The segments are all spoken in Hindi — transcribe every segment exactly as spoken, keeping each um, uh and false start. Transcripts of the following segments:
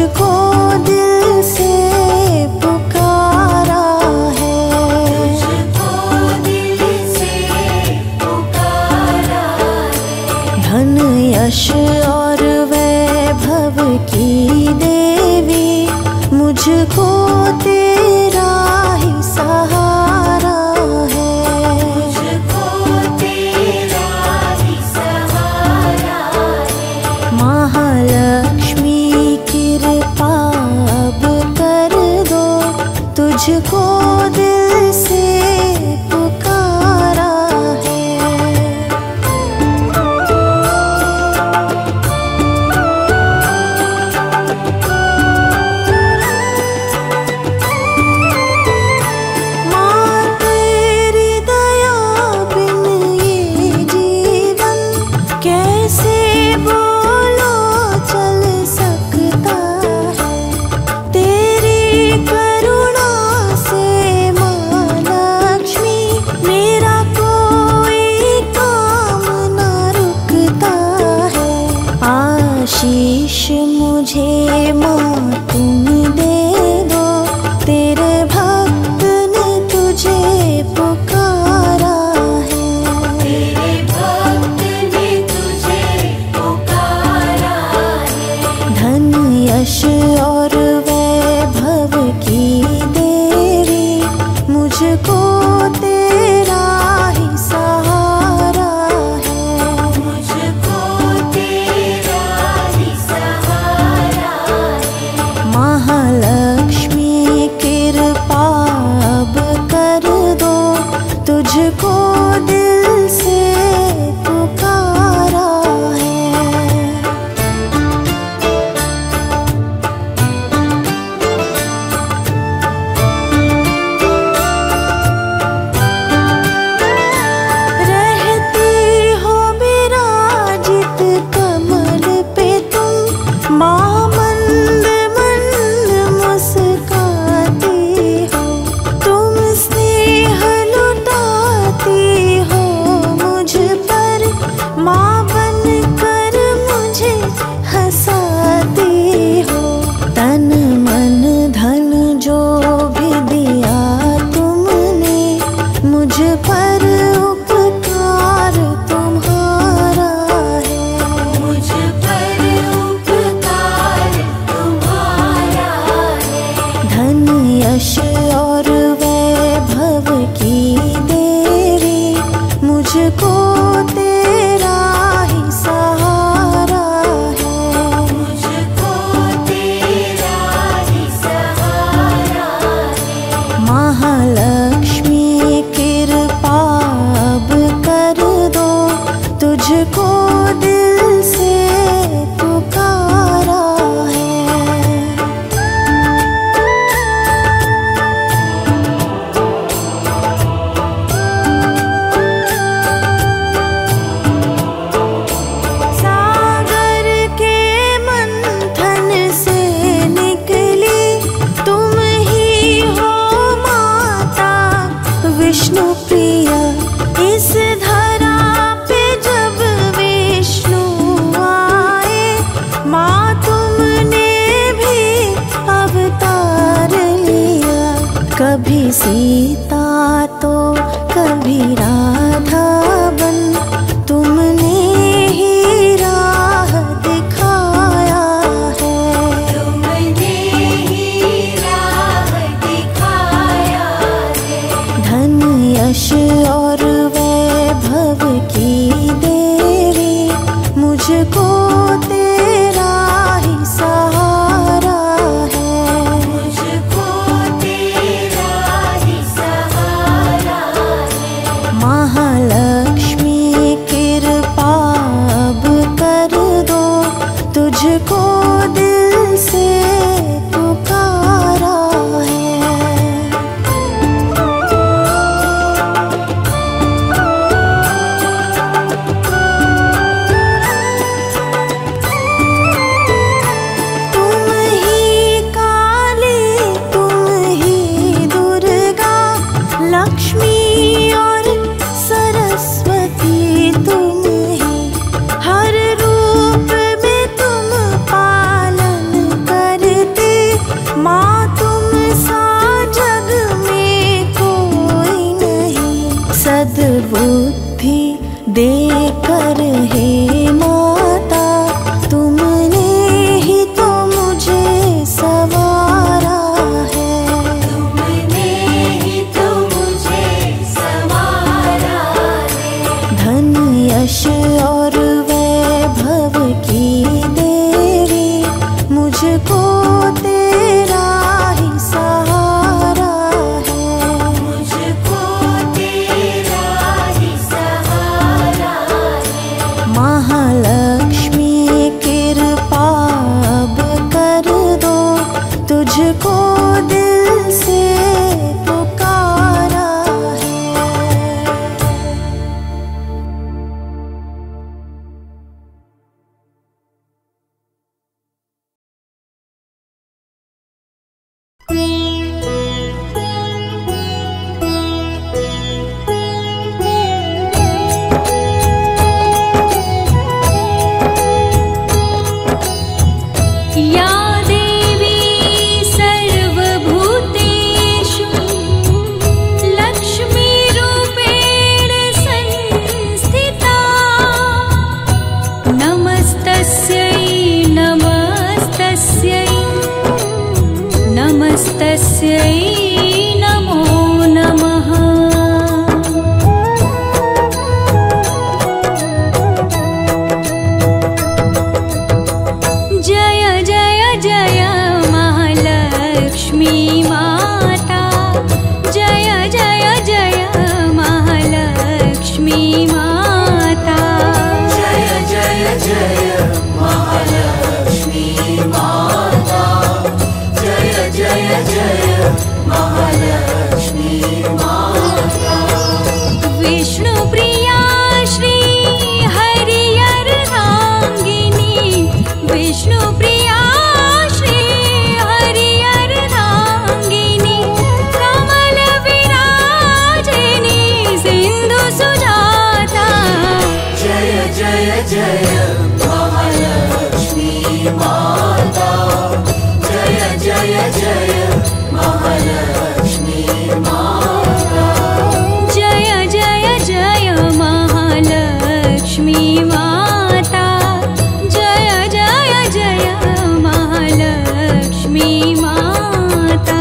मुझको दिल से पुकारा है, तुझको दिल से पुकारा है। धन यश और वैभव की देवी, मुझको तेरा ही सहारा है, मुझको तेरा ही सहारा है। महालक्ष्मी कृपा अब कर दो, तुझको दिल से पुकारा है। माँ तेरी दया बिन ये जीवन कैसे बोलो चल सकता है। तेरी करुणा से माँ लक्ष्मी, मेरा कोई काम न रुकता है। आशीष मुझे माँ तुम दे दो, तेरे भक्त ने तुझे पुकारा है, तेरे भक्त ने तुझे पुकारा है। धन यश और वैभव की देवी, मुझको तेरा ही सहारा है, मुझको तेरा ही सहारा है। महालक्ष्मी कृपा अब कर दो, तुझको दिल से पुकारा है। रहती हो विराजित कमल पे तुम, माँ मंद मंद मुस्काती हो। तुम स्नेह लुटाती हो मुझ पर, माँ बन कर मुझे हंसाती हो। तन मन धन जो भी दिया तुमने, मुझ पर उपकार तुम्हारा है, मुझ पर उपकार तुम्हारा है। धन यश और वैभव की देवी, मुझको तेरा ही सहारा है, मुझको तेरा ही सहारा है। महालक्ष्मी कृपा अब कर दो, तुझको दिल से पुकारा है। सागर के मंथन से निकली तुम ही हो माता विष्णु प्रिया। इस धरा पे जब विष्णु आए, माँ तुमने भी अवतार लिया। कभी सीता तो कभी राधा बन, तुमने ही राह दिखाया है, तुमने ही राह दिखाया है। धन यश और वैभव की देवी, मुझको तेरा ही सहारा है, मुझको तेरा ही सहारा है। महालक्ष्मी मुझको दिल से पुकारा है। या देवी सर्वभूतेषु लक्ष्मीरूपेण संस्थिता नमस्तस्यै नमस्तस्यै नमस्तस्यै नमो नमः। जय जय जय महालक्ष्मी माता, जय जय जय महालक्ष्मी माता, जय जय जय महालक्ष्मी माता, जय जय जय महालक्ष्मी माता। विष्णुप्रिया श्री हरिहरनांगिनी, विष्णुप्रिया श्री हरिहरनांगिनी, कमल विराजिनी सिंधु सुजाता, जय जय जय महालक्ष्मी माता, जय जय जय महालक्ष्मी माता। जय जय जय महालक्ष्मी माता, जय जय जय महालक्ष्मी माता।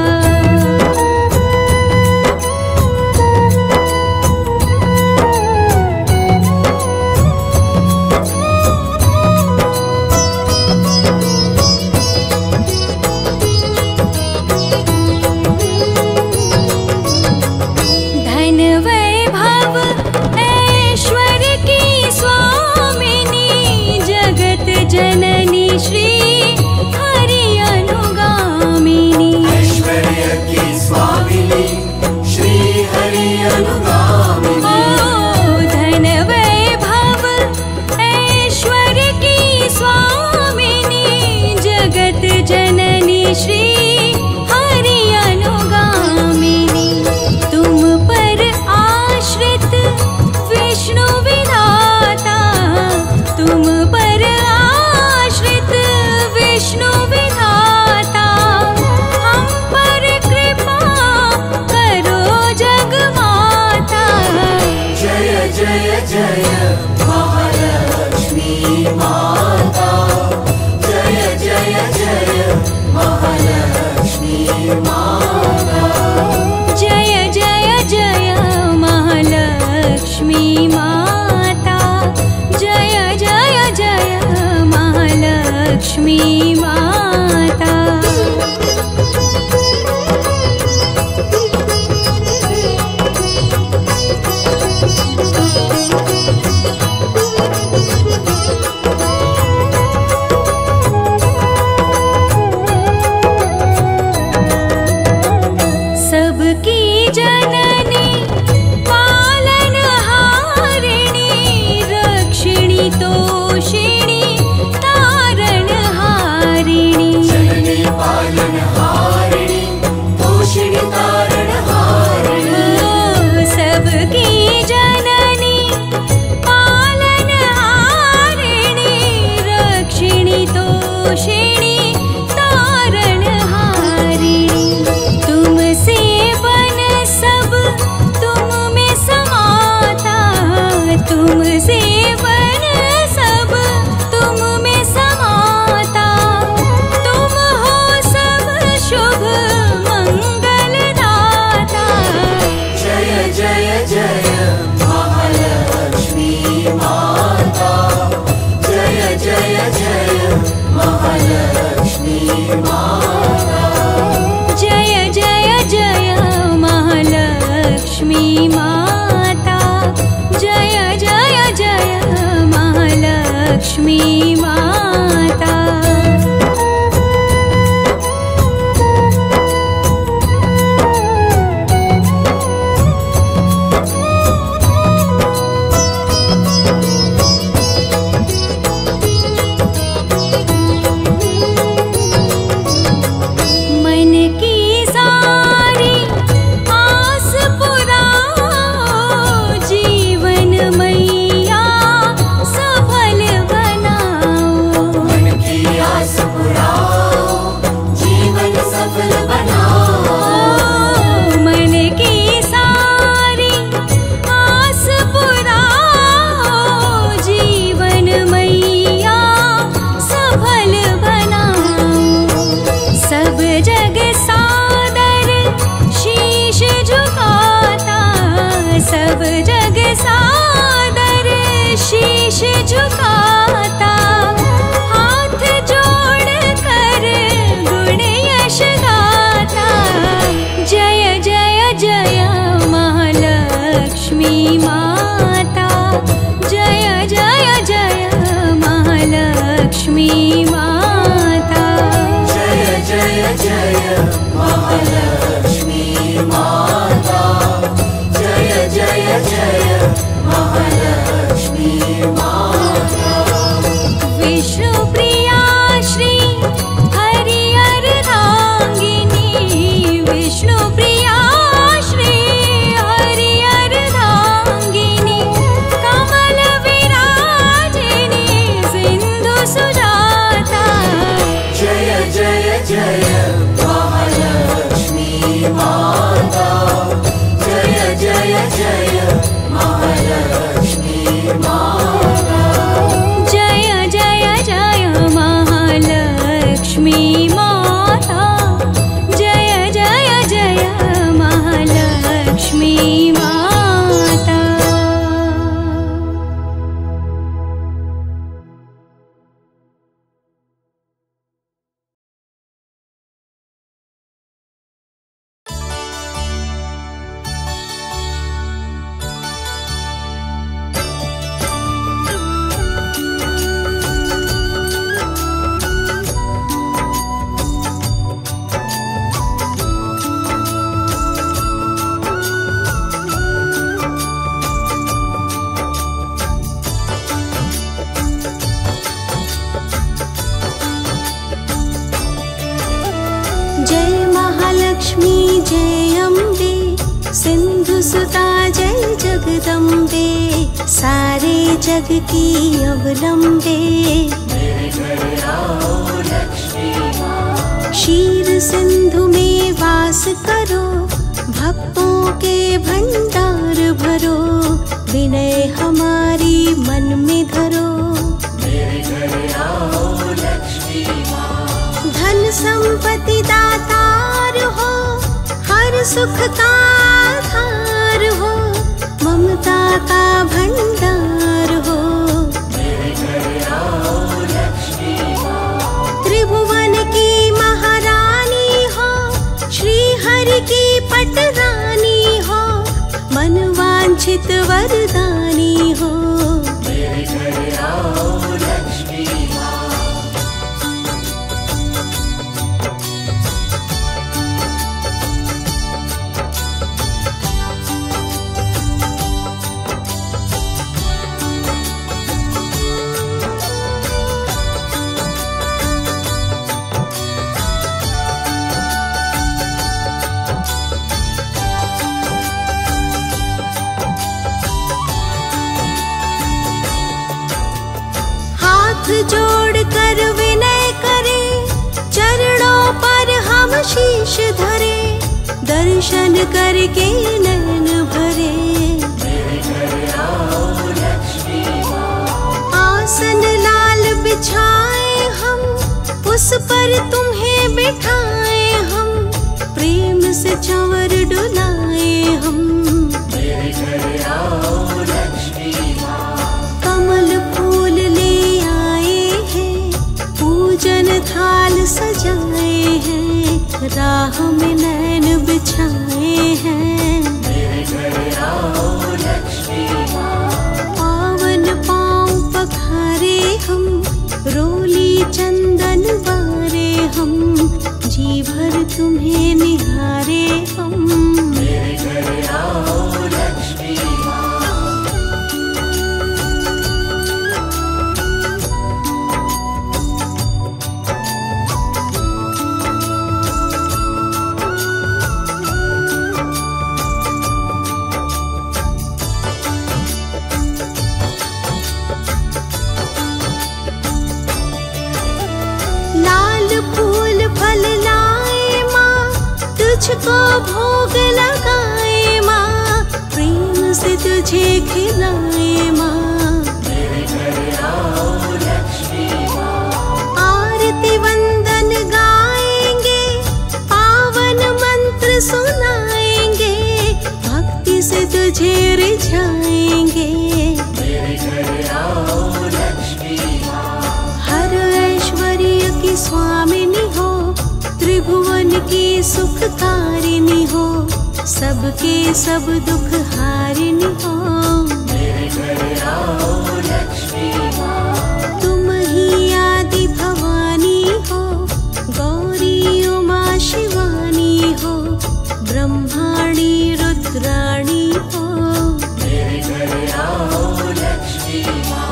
धन वैभव ऐश्वर्य की स्वामिनी, जगत जननी श्री हरि अनुगामिनी, ऐश्वर्य की स्वामिनी श्री हरि अनुगामिनी। ओ धन वैभव ऐश्वर्य की स्वामिनी, जगत जननी श्री हरि अनुगामिनी, तुम पर आश्रित विष्णु विधाता, तुम पर आश्रित विष्णु विधाता, हम पर कृपा करो जगमाता। जय जय जय महालक्ष्मी माता, जय जय जय महालक्ष्मी माता। जय जय जय महालक्ष्मी माता, जय जय जय महालक्ष्मी माता। सबकी जननी पालनहारिणी, रक्षिणी तोषिणी तारणहारिणी, जननी पालनहारिणी तोषिणी तारणहारिणी। ओ सबकी जननी पालनहारिणी, रक्षिणी तोषिणी तारणहारिणी, तुमसे बन सब तुम में समाता, तुमसे बन सब तुम में समाता, तुम हो सब शुभ मंगलदाता। जय जय जय महालक्ष्मी माता, जय जय जय महालक्ष्मी माता। जय जय जय महालक्ष्मी माता, जय जय जय महालक्ष्मी माता। सफल बनाओ। मन की सारी आस पुराओ, जीवन मैया सफल बनाओ। सब जग सादर शीश झुकाता, सब जग सादर शीश झुकाता। हाथ जोड़ कर गुण यश गाता। जय जय जय महालक्ष्मी माता, जय जय जय महालक्ष्मी माता। जय जय जय महालक्ष्मी माता, जय जय जय महालक्ष्मी माता। विष्णु प्रिया श्री हरि अर्धांगिनी, विष्णु प्रिया श्री हरि अर्धांगिनी। कमल विराजिनी सिंधु सुजाता। जय जय जय महालक्ष्मी माता, जय जय जय महालक्ष्मी माता। जय जय जय महालक्ष्मी माता, जय जय जय महालक्ष्मी माता। जय महालक्ष्मी जय अम्बे, सिंधु सुता जय जगदम्बे। सारे जग की अवलंबे, मेरे घर आओ लक्ष्मी माँ। क्षीर सिंधु में वास करो, भक्तों के भंडार भरो। विनय हमारी मन में धरो, मेरे घर आओ लक्ष्मी माँ। धन संपत्ति दातार हो, हर सुख का आधार हो। ममता का भंडार हो, मेरे घर आओ लक्ष्मी माँ। त्रिभुवन की महारानी हो, श्री हरि की पटरानी हो। मनवांछित वरदानी हो, मेरे घर आओ लक्ष्मी माँ। जोड़ कर विनय करे, चरणों पर हम शीश धरे। दर्शन करके नैन भरे, मेरे घर आओ लक्ष्मी माँ। आसन लाल बिछाए हम, उस पर तुम्हें बिठाए हम। प्रेम से चंवर डुलाए हम, मेरे घर आओ लक्ष्मी माँ। कमल फूल ले पूजन थाल सजाए हैं, राह में नैन बिछाए हैं। मेरे घर आओ लक्ष्मी माँ। पावन पाँव पखारे हम, रोली चंदन बारे हम। जी भर तुम्हें निहारे हम, मेरे घर आओ लक्ष्मी माँ। लाल फूल फल लाए भोग लगाए माँ, प्रेम से तुझे खिलाए माँ। मेरे घर आओ लक्ष्मी माँ। आरती वंदन गाएंगे, पावन मंत्र सुनाएंगे, भक्ति से तुझे रिझाएंगे। मेरे घर आओ लक्ष्मी माँ। हर ऐश्वर्य की स्वामिनी हो, त्रिभुवन की सुखकारिणी हो, सबके सब दुख हारिणी हो। मेरे घर आओ लक्ष्मी माँ। तुम ही आदि भवानी हो, गौरी उमा शिवानी हो, ब्रह्माणी रुद्राणी हो। मेरे घर आओ लक्ष्मी माँ।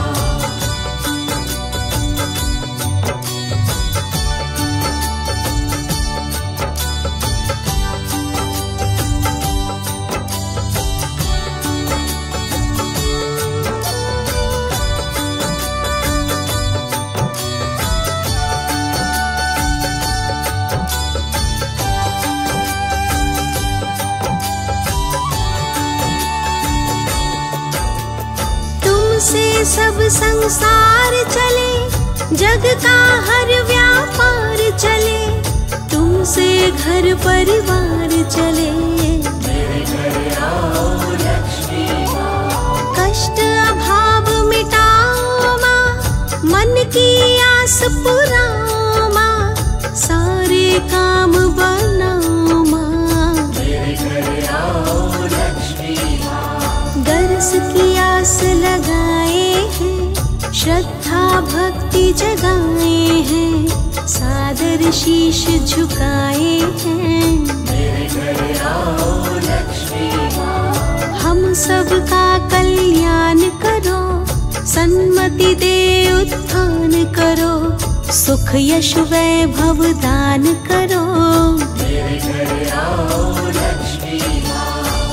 तुमसे सब संसार चले, जग का हर व्यापार चले, तुमसे घर परिवार चले। मेरे घर आओ लक्ष्मी माँ। कष्ट अभाव मिटाओ माँ, मन की आस पुराओ माँ, सारे काम बनाओ माँ। मेरे घर आओ लक्ष्मी माँ। दर्श की आस लगाए हैं, श्रद्धा भक्ति जगाए हैं, सादर शीश झुकाए हैं। मेरे घर आओ लक्ष्मी माँ। हम सबका कल्याण करो, सन्मति दे उत्थान करो, सुख यश वैभव दान करो। मेरे घर आओ लक्ष्मी माँ।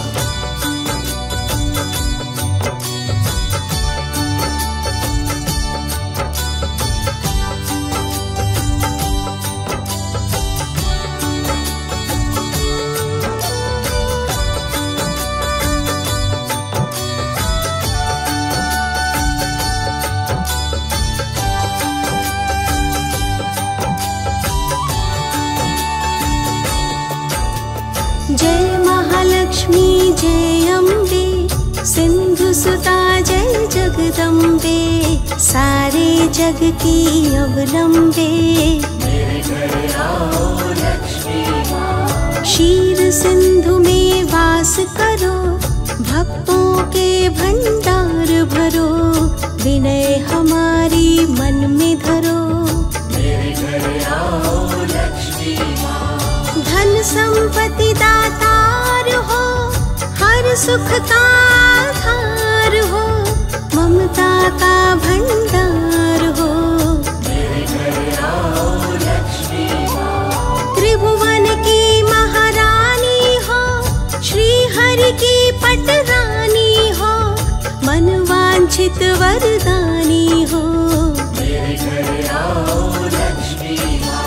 जय महालक्ष्मी जय अम्बे, सिंधु सुता जय जगदम्बे, सारे जग की अवलंबे। मेरे घर आओ लक्ष्मी माँ। क्षीर सिंधु में वास करो, भक्तों के भंडार भरो, विनय हमारी मन में धरो। मेरे घर आओ लक्ष्मी माँ। धन संपत्ति दातार हो, हर सुख का आधार हो, ममता का भंडार हो। मेरे घर आओ लक्ष्मी माँ। त्रिभुवन की महारानी हो, श्री हरि की पटरानी हो, मनवांछित वरदानी हो। मेरे घर आओ लक्ष्मी माँ।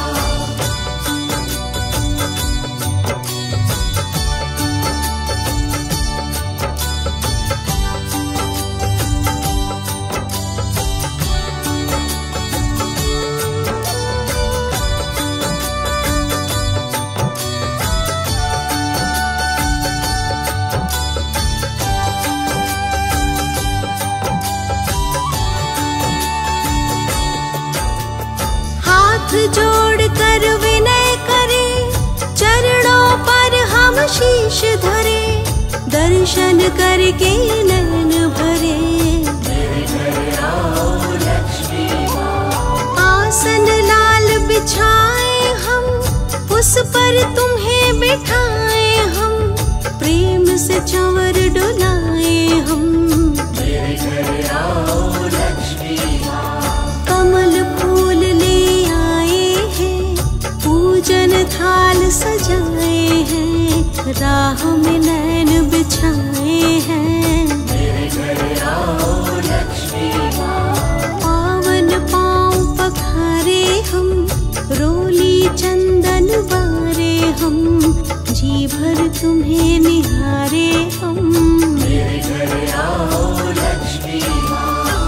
हाथ जोड़ कर विनय करे, चरणों पर हम शीश धरे, दर्शन करके नैन भरे। मेरे घर आओ लक्ष्मी माँ। आसन लाल बिछाए हम, उस पर तुम्हें बिठाए हम, प्रेम से चंवर डुलाए हम। मेरे घर आओ लक्ष्मी माँ। कमल फूल ले आए हैं, पूजन थाल सजाए हैं, राह में नैन बिछाए हैं। मेरे घर आओ लक्ष्मी माँ। पावन पाँव पखारे हम, रोली चंदन बारे हम, जी भर तुम्हें निहारे हम। मेरे घर आओ लक्ष्मी माँ।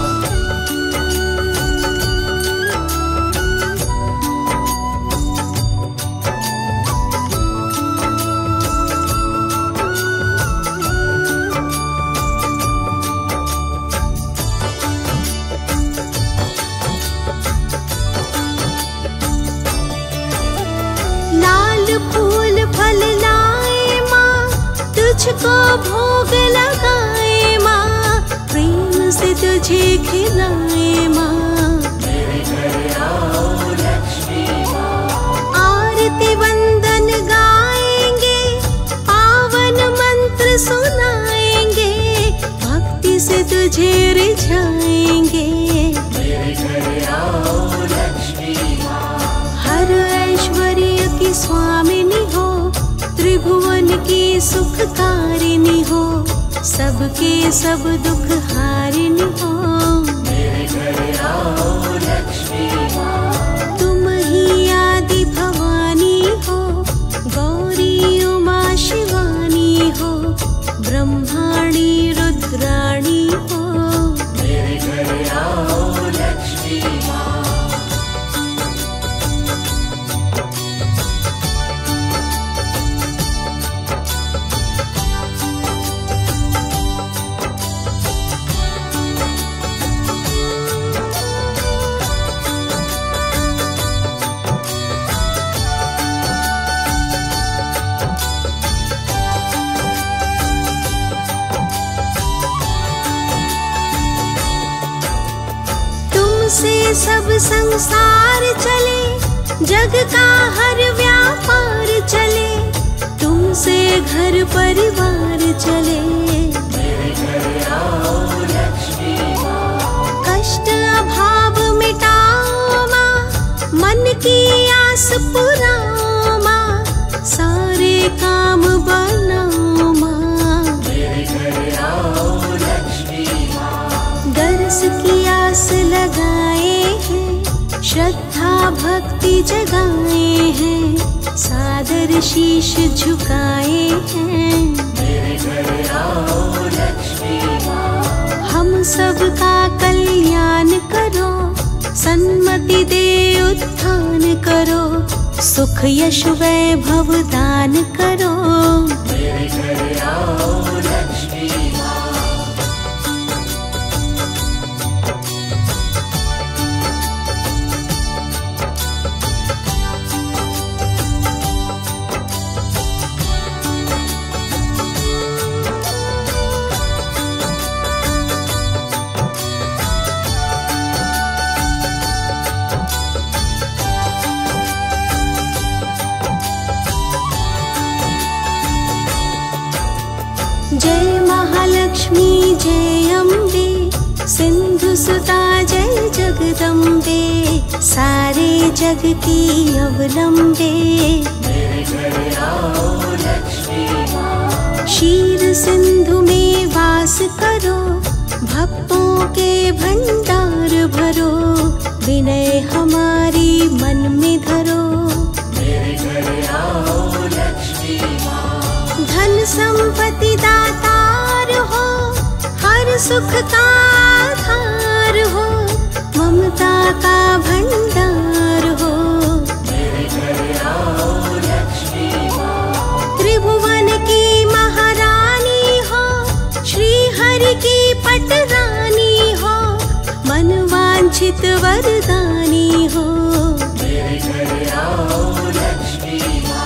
तुझको भोग लगाए माँ, प्रेम से तुझे खिलाए माँ। मेरे घर आओ लक्ष्मी माँ। आरती वंदन गाएंगे, पावन मंत्र सुनाएंगे, भक्ति से तुझे रिझाएंगे। मेरे घर आओ लक्ष्मी माँ। हर ऐश्वर्य की स्वामिनी हो, त्रिभुवन की सुखकारिणी हो, सबके सब दुख हारिणी हो। मेरे घर आओ लक्ष्मी माँ। तुम ही आदि भवानी हो, गौरी उमा शिवानी हो, ब्रह्माणी रुद्राणी हो। मेरे घर आओ लक्ष्मी माँ। से सब संसार चले, जग का हर व्यापार चले, तुमसे घर परिवार चले। मेरे घर आओ लक्ष्मी माँ। कष्ट अभाव मिटाओ माँ, मन की आस पुराओ माँ, सारे काम बनाओ माँ। मेरे घर आओ लक्ष्मी माँ। दर्श की आस लगाए हैं, श्रद्धा भक्ति जगाए हैं, सादर शीश झुकाए हैं। मेरे घर आओ लक्ष्मी माँ। हम सबका कल्याण करो, सन्मति दे उत्थान करो, सुख यश वैभव दान करो। मेरे घर आओ लक्ष्मी माँ। जय महालक्ष्मी जय अम्बे, सिंधु सुता जय जगदम्बे, सारे जग की अवलंबे। मेरे घर आओ लक्ष्मी माँ। क्षीर सिंधु में वास करो, भक्तों के भंडार भरो, विनय हमारी मन में धरो। मेरे घर आओ लक्ष्मी माँ। धन संपत्ति दातार हो, हर सुख का आधार हो, ममता का भंडार हो। मेरे घर आओ लक्ष्मी माँ। त्रिभुवन की महारानी हो, श्री हरि की पटरानी हो, मनवांछित वरदानी हो। मेरे घर आओ लक्ष्मी माँ।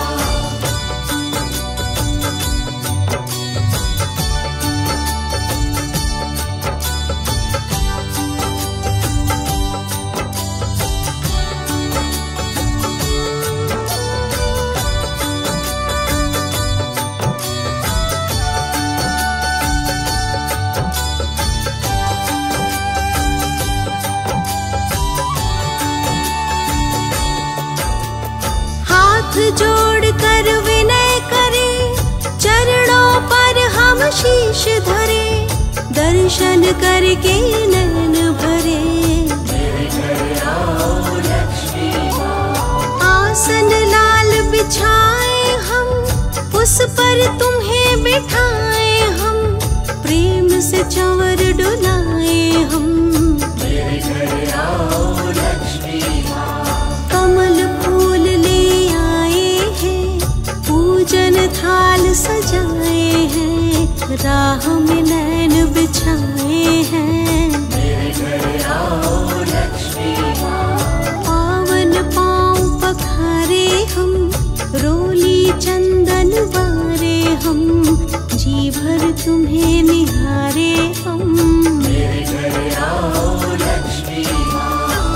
जोड़ कर विनय करे, चरणों पर हम शीश धरे, दर्शन करके नैन भरे। मेरे घर आओ लक्ष्मी माँ। आसन लाल बिछाए हम, पर तुम्हें बिठाए हम, प्रेम से चंवर डुलाए हम। मेरे घर आओ लक्ष्मी माँ। कमल फूल ले आए हैं, पूजन थाल सजाए हैं, राह में नैन बिछाए हैं। मेरे घर आओ लक्ष्मी माँ। पावन पाँव पखारे हम, रोली चंदन वारे हम, जी भर तुम्हें निहारे हम। मेरे घर आओ लक्ष्मी माँ।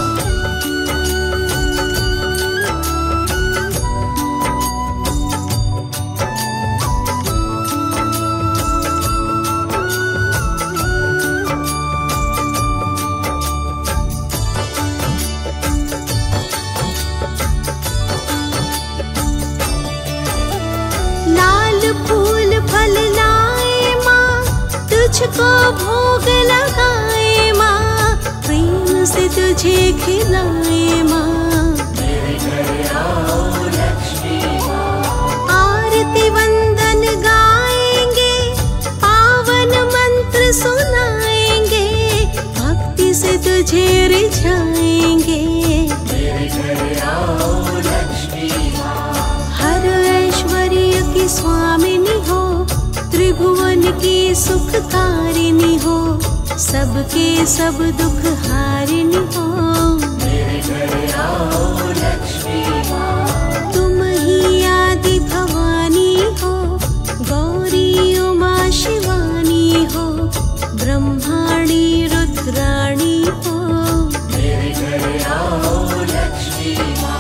तुझको भोग लगाए माँ, प्रेम से तुझे खिलाए माँ। मेरे घर आओ लक्ष्मी माँ। आरती वंदन गाएंगे, पावन मंत्र सुनाएंगे, भक्ति से तुझे रिझाएंगे। मेरे घर आओ लक्ष्मी माँ। हर ऐश्वर्य की स्वामिनी हो, त्रिभुवन की सुखकारिणी हो, सबके सब दुख हारिणी हो। मेरे घर आओ लक्ष्मी माँ। तुम ही आदि भवानी हो, गौरी उमा शिवानी हो, ब्रह्माणी रुद्राणी हो। मेरे घर आओ लक्ष्मी माँ।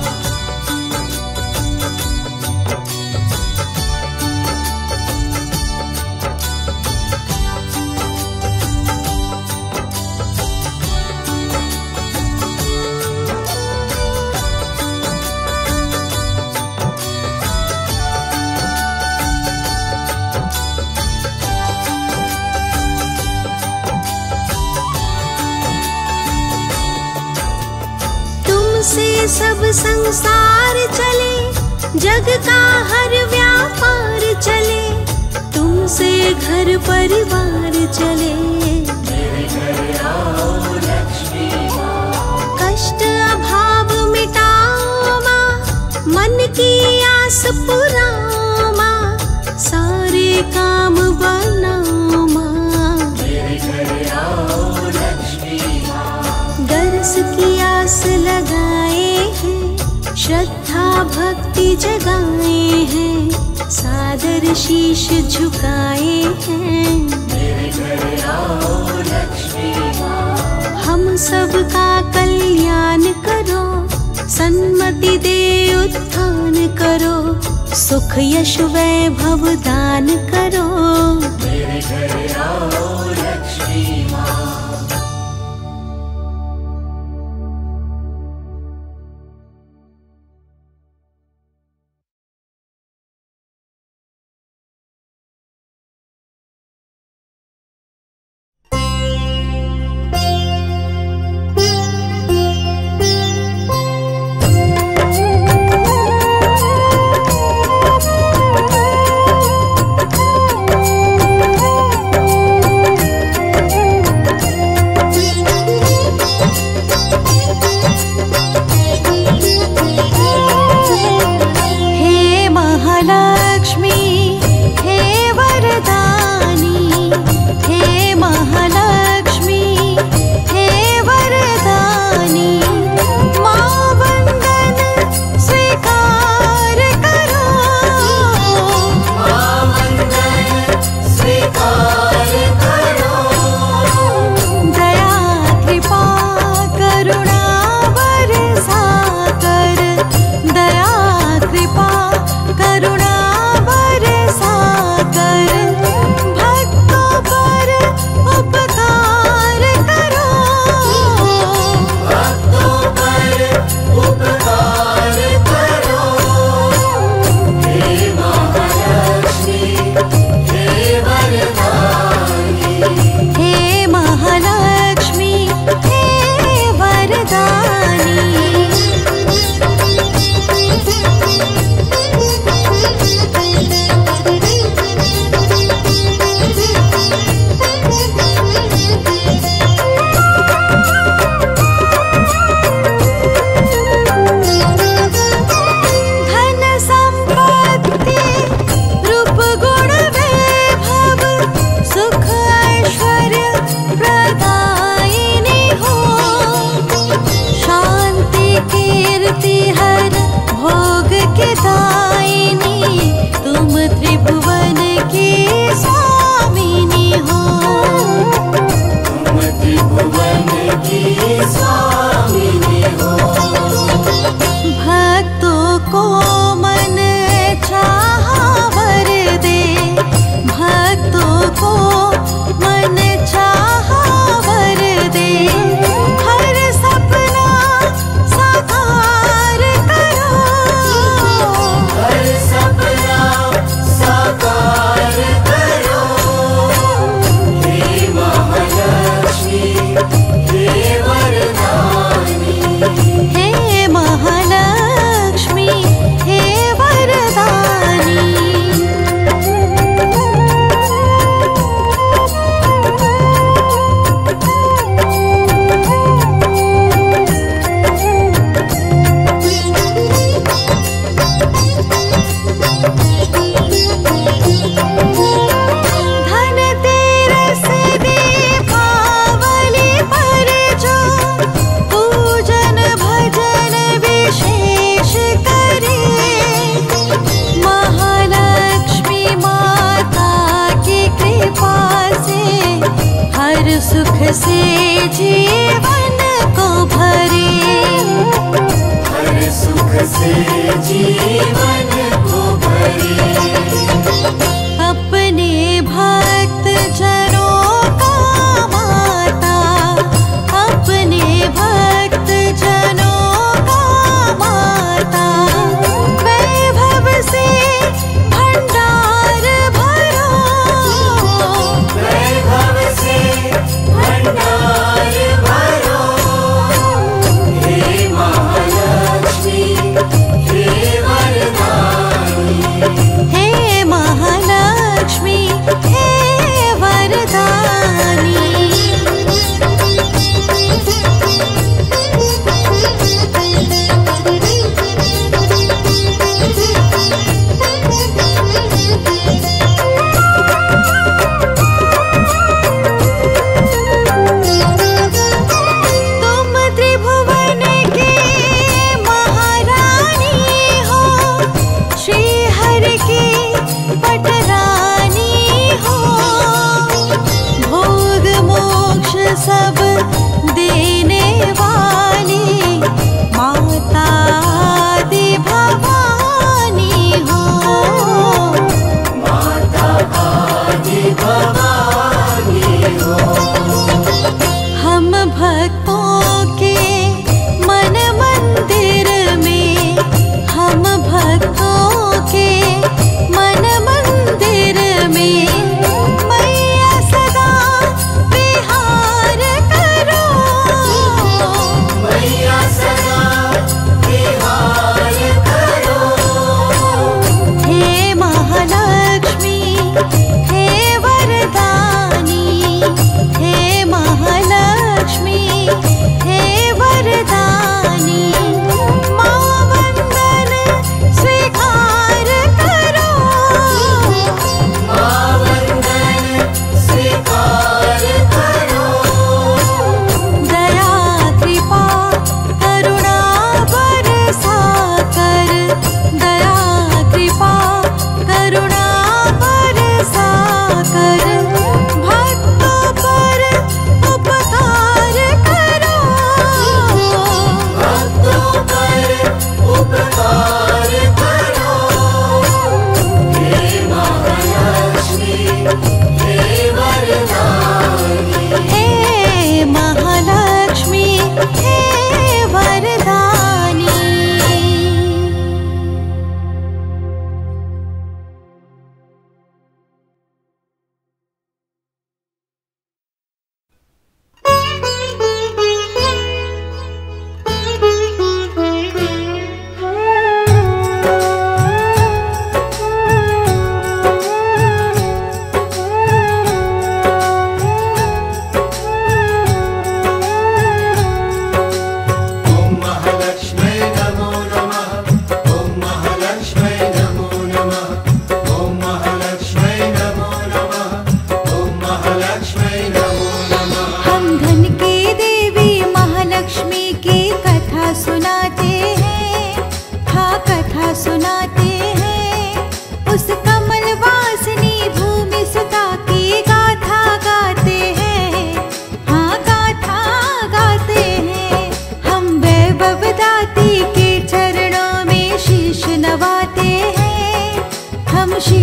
से सब संसार चले, जग का हर व्यापार चले, तुमसे घर परिवार चले। मेरे घर आओ लक्ष्मी माँ। कष्ट अभाव मिटाओ माँ, मन की आस पुराओ माँ, सारे काम बनाओ माँ। मेरे घर आओ लक्ष्मी माँ। दरस की आस लगाए हैं, श्रद्धा भक्ति जगाए हैं, सादर शीश झुकाए हैं। मेरे घर आओ लक्ष्मी माँ। हम सबका कल्याण करो, सन्मति दे उत्थान करो, सुख यश वैभव दान करो। मेरे घर आओ लक्ष्मी माँ। Thank you.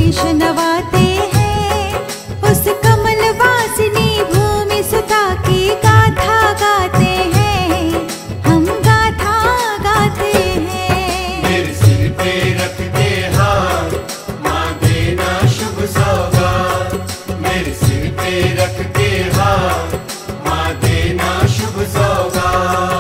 शीश नवाते हैं, उस कमल वासिनी भूमि सुता की गाथा गाते हैं, हम गाथा गाते हैं। मेरे सिर पे रख दे हाथ, माँ देना शुभ सौगात। मेरे सिर पे रख दे हाथ, माँ देना शुभ सौगात।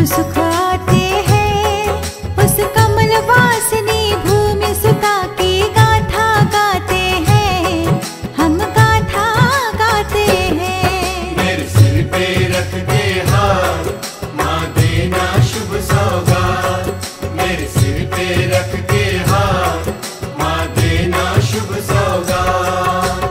सब सुख आते हैं। उस कमल वासिनी भूमि सुता की गाथा गाते हैं, हम गाथा गाते हैं। मेरे सिर पे रख दे हाथ, माँ देना शुभ सौगात। मेरे सिर पे रख दे हाथ, माँ देना शुभ सौगात।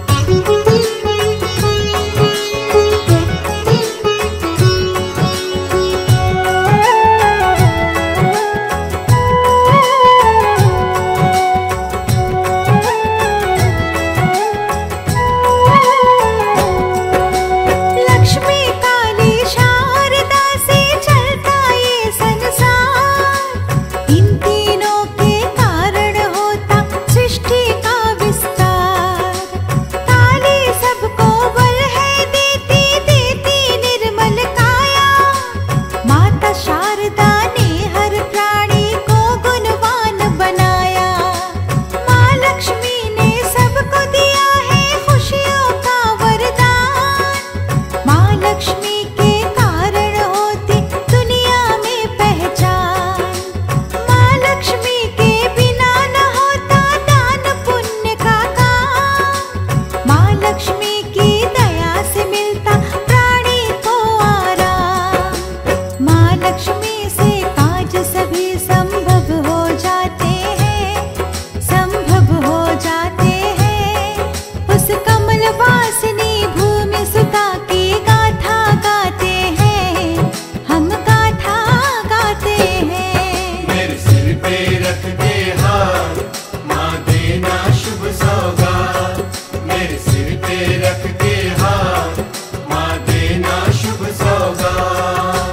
लक्ष्मी काली शारदा से चलता ये संसार, इन तीनों के कारण होता सृष्टि का विस्तार। काली सबको बल है देती देती निर्मल काया, माता शारदा ने हर प्राणी को गुणवान बनाया। माँ लक्ष्मी ने सबको दिया है खुशियों का वरदान, माँ लक्ष्मी के कारण होती दुनिया में पहचान। माँ लक्ष्मी के बिना न होता दान पुण्य का काम, माँ लक्ष्मी की दया से मिलता प्राणी को आराम। माँ लक्ष्मी से काज सभी संभव हो जाते हैं, संभव हो जाते हैं। उस कमल वासिनी भूमि सुता की गाथा गाते हैं, हम गाथा गाते हैं। मेरे सिर पे रख दे हाथ, माँ देना शुभ सौगात। मेरे सिर पे रख दे हाथ, माँ देना शुभ सौगात।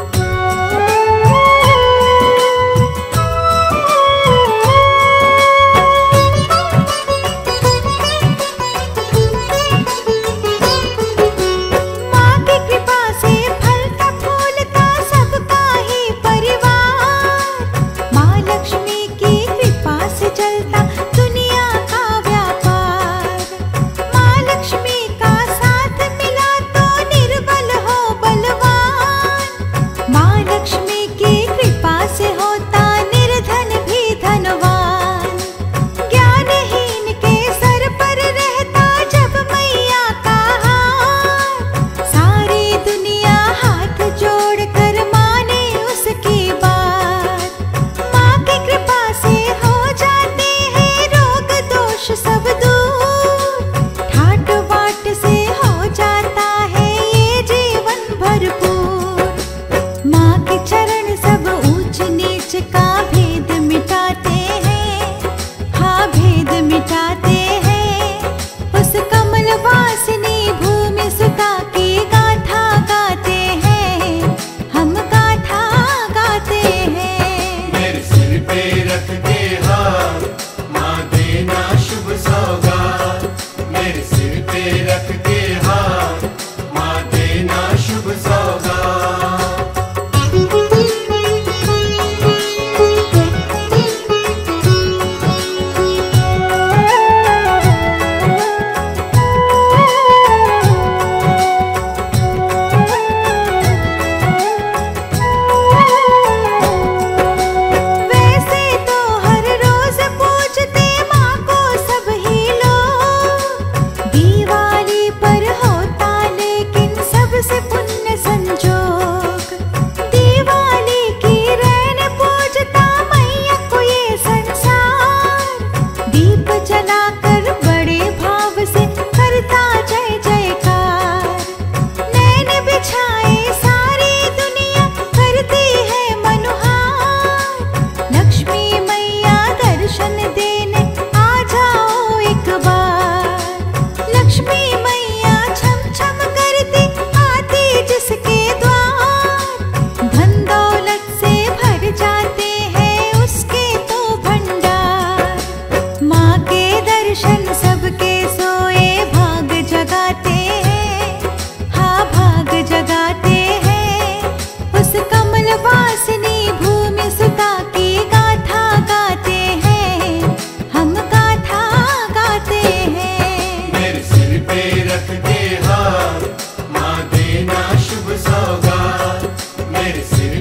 माँ की कृपा से फलता फूलता सबका ही परिवार, माँ लक्ष्मी की कृपा से चलता दुनिया का व्यापार। माँ लक्ष्मी का साथ मिला तो निर्बल हो बलवान, माँ लक्ष्मी की कृपा से होता निर्धन भी धनवान। ज्ञानहीन के सर पर रहता जब मैया का हाथ, सारी दुनिया हाथ जोड़कर माने उसकी बात। माँ की कृपा से हो जाते हैं रोग दोष सब दूर, ठाट बाट से हो जाता है ये जीवन भरपूर। माँ के चरण सब ऊंच नीच का भेद मिटाते हैं, हाँ भेद मिटाते हैं। उस कमल वासिनी भूमि सुता की गाथा गाते हैं, हम गाथा गाते हैं। मेरे सिर पे रख दे हाथ, माँ देना शुभ सौगात। मेरे सिर पे रख दे हाथ, माँ देना शुभ सौगात। वैसे तो हर रोज पूजते माँ को सब ही लोग, दिवाली पर होता लेकिन सबसे पुण्य संजोग। दिवाली की रैन पूजता मैया को ये संसार, दीप जलाकर बड़े भाव से करता जय जयकार। नैन बिछाए सारी दुनिया करती है मनुहार, लक्ष्मी मैया दर्शन देने आ जाओ एक बार। लक्ष्मी मैया छम छम करती आती जिसके द्वार, धन दौलत से भर जाते हैं उसके तो भंडार। माँ के दर्शन सबके सोए भाग जगाते हैं, हाँ भाग जगाते हैं। उस कमल वासिनी भूमि सुता की गाथा गाते हैं, हम गाथा गाते हैं। मेरे सिर पे रख दे हाथ, माँ देना शुभ सौगात। मेरे सिर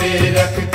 पे रख